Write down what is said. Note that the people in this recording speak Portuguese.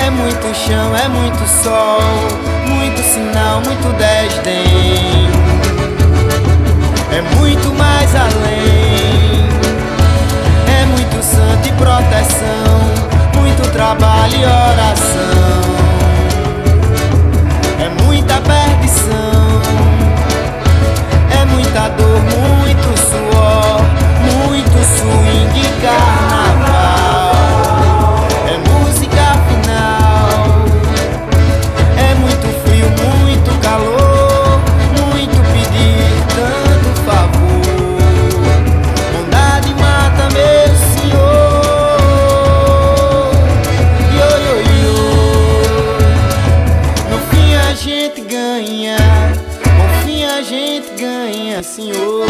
É muito chão, é muito sol, muito sinal, muito desdém. É muito mais além. É muito santo e proteção, muito trabalho e oração. É muita perdição, é muita dor, muito suor, muito swing e carnaval. É música final, é muito frio, muito calor, muito pedir tanto favor. Bondade mata, meu senhor. Yo, yo, yo. No fim a gente ganha, no fim a gente ganha, senhor.